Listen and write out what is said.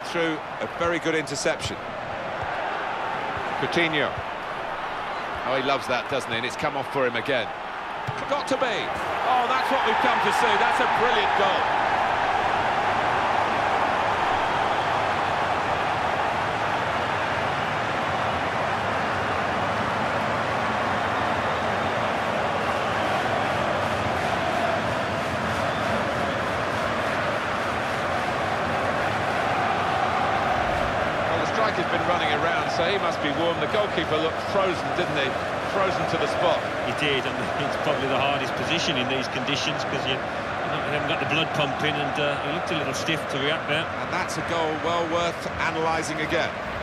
through a very good interception. Coutinho. Oh, he loves that, doesn't he? And it's come off for him again. Got to be. Oh, that's what we've come to see. That's a brilliant goal. Striker's been running around, so he must be warm. The goalkeeper looked frozen, didn't he? Frozen to the spot. He did, and it's probably the hardest position in these conditions because you haven't got the blood pumping, and he looked a little stiff to react there. And that's a goal well worth analysing again.